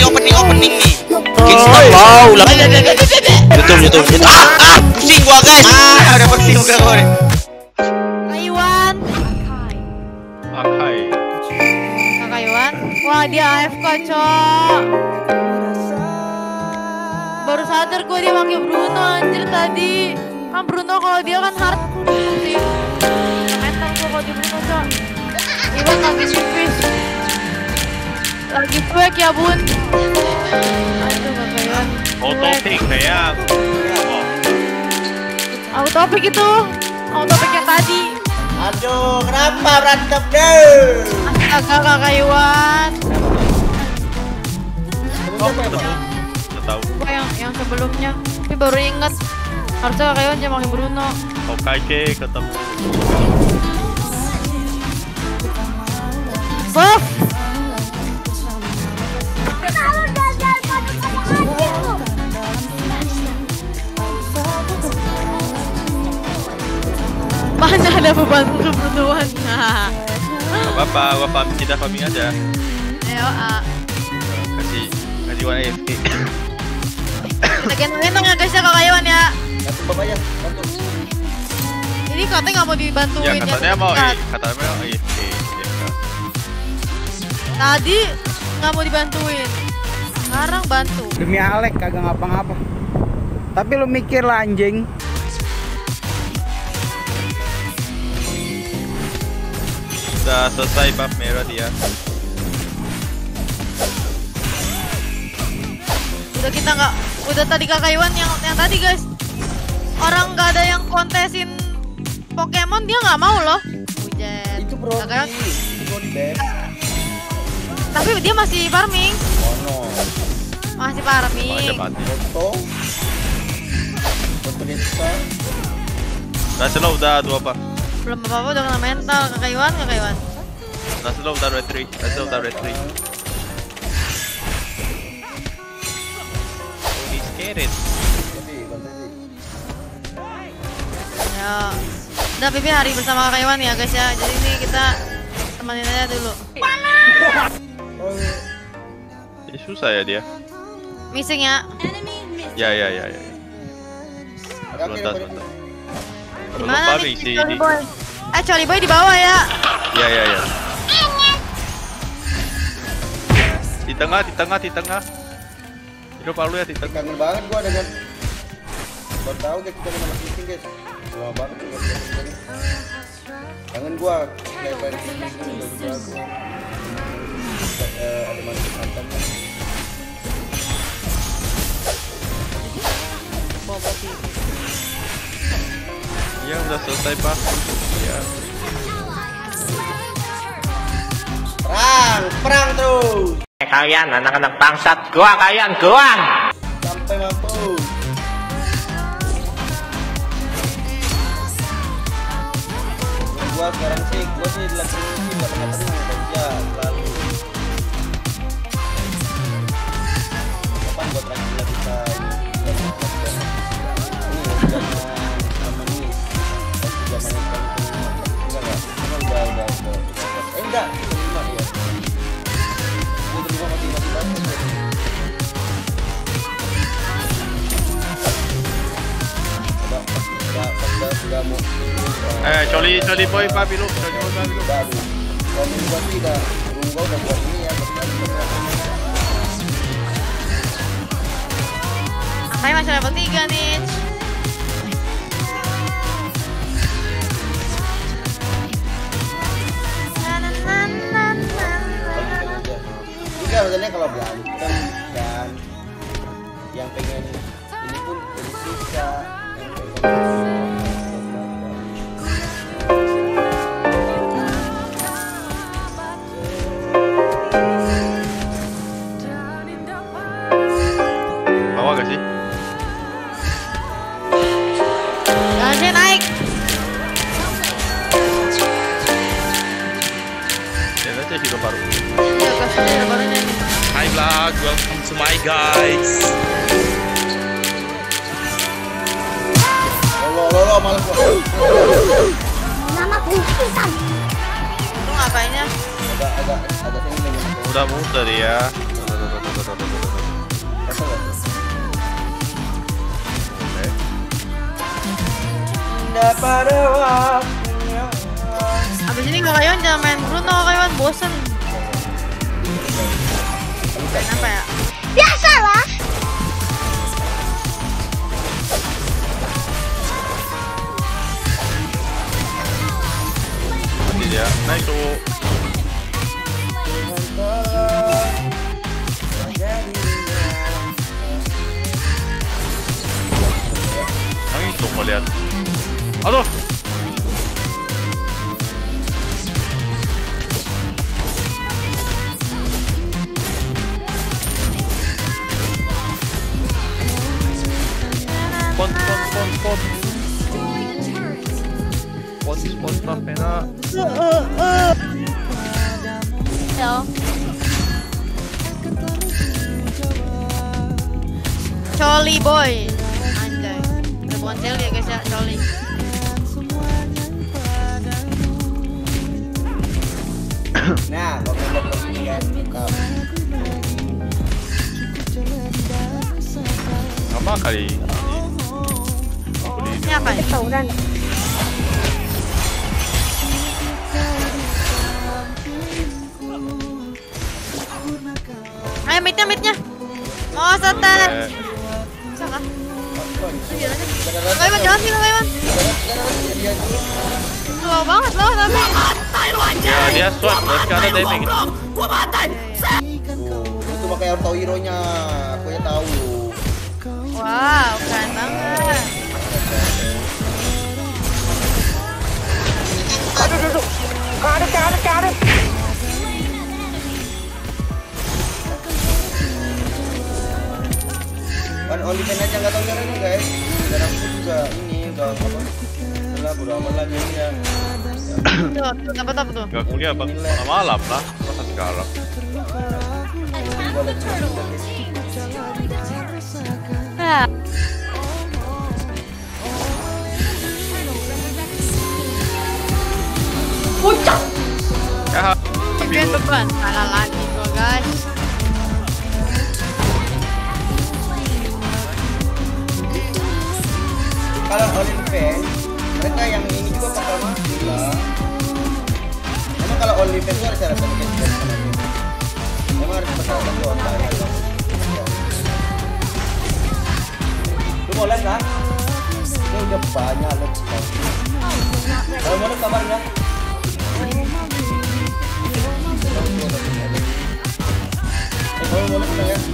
opening nih. Kickstart wow lah. Betul. Pusing gua guys. Udah pusing gua gue. Kayuan. Akai. Kayuan. Wah, dia AFK, Cok. Baru sadar gue dia pakai Bruno anjir tadi. Kan Bruno kalau dia kan hard sih. Mental gue kalau di Bruno, Cok. Iwan lagi switch. Lagi cuek ya, Bun. Aduh, Kayuan. Auto pick kayak. Auto pick itu. Auto pick yang tadi. Aduh, kenapa berantem deh? Astaga, Kayuan. Nggak tahu. Gue yang sebelumnya. Tapi baru inget. Harusnya Kayuan jangan pakai Bruno. Okage ketemu. Buff. Mana ada beban kebutuhan? Gak apa-apa, gua farming kita farming aja. Ayo, Kasih warna AFK. kita gendong ya guys ya Kak Kayuan ya. Bantu bapaknya, bantu. Ini katanya nggak mau dibantuin Ya katanya mau AFK. Tadi nggak mau dibantuin. Sekarang bantu. Demi Alek kagak ngapa-ngapa. Tapi lu mikir lah anjing. Udah selesai buff merah dia. Udah kita nggak, udah tadi Kak Kayuan yang tadi guys. Orang nggak ada yang kontesin Pokemon dia nggak mau loh. Hujan. Itu bro. Kak Kayuan, Itu di beb. tapi dia masih farming. Oh no. Masih Aja farming. mati. Foto desa. Rasanya udah 2 apa? Belum apa-apa udah kena mental Kak Kayuan. Rasanya udah red 3. Rasanya udah red 3. He's scared. Ya. Udah Bibi hari bersama Kak Kayuan ya guys ya. Jadi ini kita temenin aja dulu. Ya, susah ya dia. Missing ya. Ya. Sebentar. Belum Gimana farming nih sih Charlie ini. Boy? Charlie Boy di bawah ya. Ya. Di tengah. Hidup palu ya di tengah. Kangen banget gua dengan. Baru tahu guys kita main meeting guys. Lama banget gua bilang. Kangen gua kayak main meeting udah jago. Ada mantan-mantannya. Bobo TV. Ya udah selesai pak. Ya. Perang terus. Kalian anak-anak bangsat, gua kalian. Sampai mampus. Gua sekarang sih dilatih nggak pernah kerja selalu. Kapan gua terakhir lagi bisa ini sama nih zaman yang enggak terima dia. Gua terima masih banget. Sudah mau Coli boy papi lu. baru. Kalau buat tidak, gua udah buat ini ya. Akai masih level 3 nih. Juga maksudnya kalau berantem dan yang pengen ini pun bisa yang pengen Bawa gak sih? Jangan naik. Ya aja hero baru. Ya kasih dia barunya nih. Hi vlog, welcome to my guys. lo malas gua. Namaku Isan. Itu ngapainnya? Agak sini. Udah muter ya. indah pada waktunya. Abis ini Kak Iwan jangan main Bruno, Kak Iwan bosen. Main apa ya? Biasalah. Mati dia. Naik tuh. Nangis tuh mau lihat. Aduh. Pon. Pon tapena. Ya. Coli boy. Anjay. Udah bukan Celi ya guys ya, Coli. Nah, kalau ini ya, Apa kali? Ini apa ya? Tawuran. Ayo mitnya. Oh, setan. Saka. Kak Iwan jangan sih, Kak Iwan. Slow banget loh tapi. Ya dia swap terus ke ada damage. itu pakai auto hero-nya, aku ya tahu. Wow, keren banget. Aduh. Karet. Kan OnlyFans aja nggak tahu caranya guys. Dan aku juga ini udah apa? Udah bodo amat lagi ya. Tuh, dapat apa tuh? Gak kuliah bang, malam lah, masa sekarang. Nah. Ya, Champion beban, kalah lagi gua guys. Kalau OnlyFans, mereka yang ini juga bakal mati lah. Emang kalau OnlyFans itu harus ada cashback sama itu. Emang harus bersahabat doang bayar. Lu mau lihat kan? Ini udah banyak loh. Kalau mau lihat kabarnya. Kalau mau lihat ya.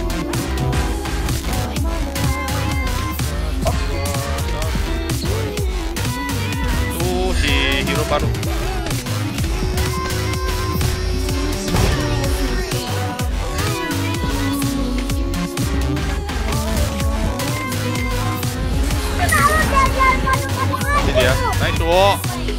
tuh si hero baru. Ini dia, naik tuh.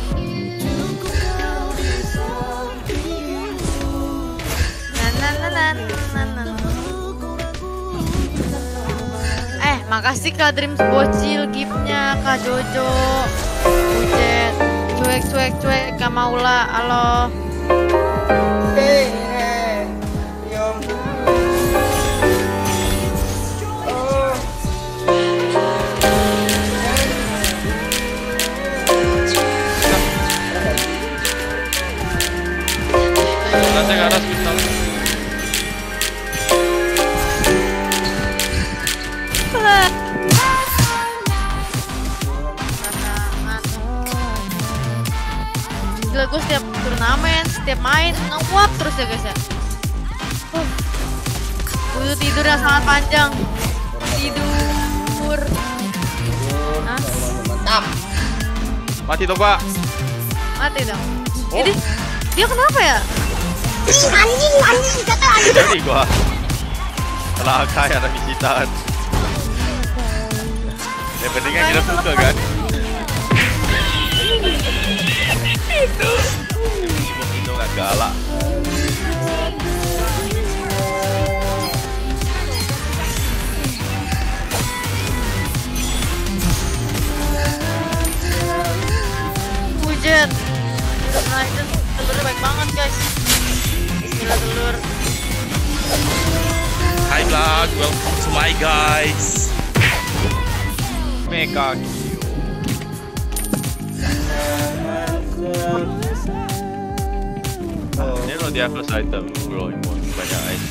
Makasih Kak Dreams bocil giftnya Kak Jojo Ujet cuek Kak Maula halo Nanti ke atas bintang. Gila gue setiap turnamen, setiap main nguap terus ya guys ya. Butuh tidur yang sangat panjang. Tidur. Hah? Mantap. Mati dong pak. Mati dong. Oh. Jadi dia kenapa ya? Anjing kata anjing. Jadi gua telah kaya ada visitan. Yang penting kan kita suka kan. Itu nggak galak. Hujan. Nah itu telurnya baik banget guys. Bismillah telur. Hi vlog, welcome to my guys. Mega Kyo. Ini lo dia close item, bro. Banyak item.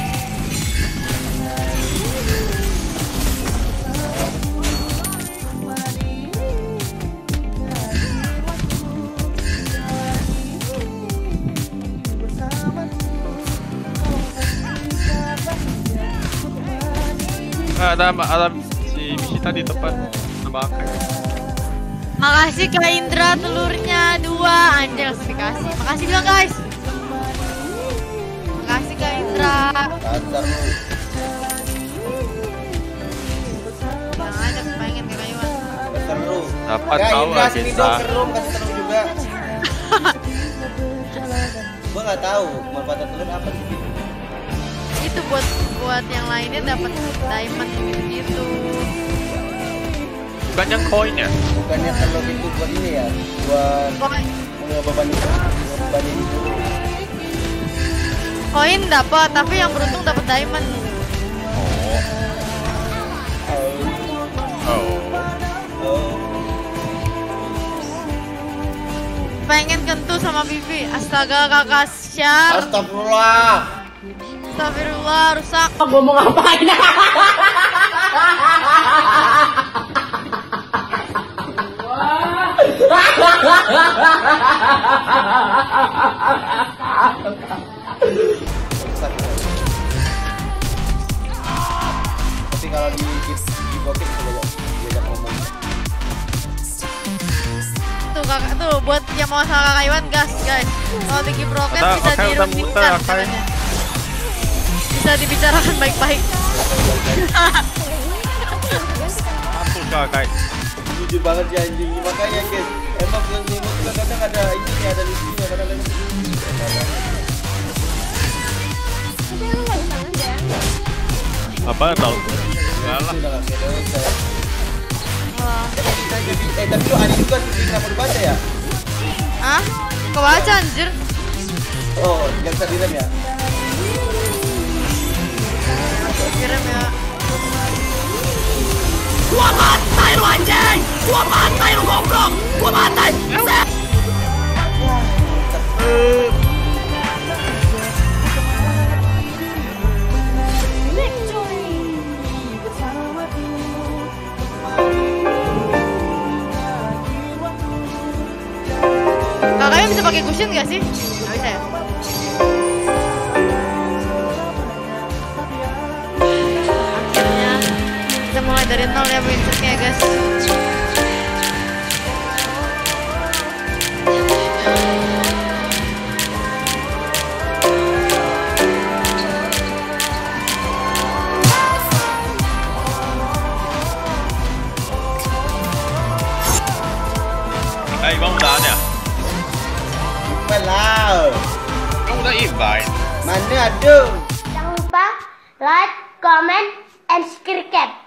Ada si misi tadi tepat sama Akai. Makasih Kak Indra telurnya 2. Anjir langsung dikasih. Makasih bilang guys. Makasih Kak Indra. Dasar lu. Yang ada pengen Kak Iwan. Dasar lu. Dapat Ya, tahu Indra lah sini kita. dong ke room, kasih telur juga. Gua nggak tahu manfaat telur apa sih. Itu buat yang lainnya dapat diamond gitu. Bukan yang koin ya? Bukannya telur itu buat ini ya, buat Koin, ngebebanin dulu. koin dapat, tapi yang beruntung dapat diamond. Oh. Pengen kentu sama Bibi. Astaga kakak Syar. Astagfirullah. Astagfirullah rusak. Ngomong ngapain? Tapi kalau di bokep bisa diajak ngomong. Tuh kakak tuh buat yang mau sama kakak Iwan gas guys. Kalau bikin broket Udah, bisa Okai udah muter, dirundingkan Okai. caranya. Bisa dibicarakan baik-baik. Mampus kau Akai. Jujur banget ya anjing, makanya guys. Emang yang nimut kadang ada ini ada lucunya, kadang ada Apa tahu? Enggak lah. udah nggak kayak dosa. Wah, Tapi lu ada juga sih kenapa dibaca ya? ah? Kebaca anjir. Oh, nggak bisa direm ya? Kirim ya. Kakaknya bisa pakai cushion gak sih? Gak bisa ya? Akhirnya kita mulai dari nol ya Winsetnya guys. Bang udah ada. Walau, Bang udah invite. mana ada? Jangan lupa like, comment, and subscribe.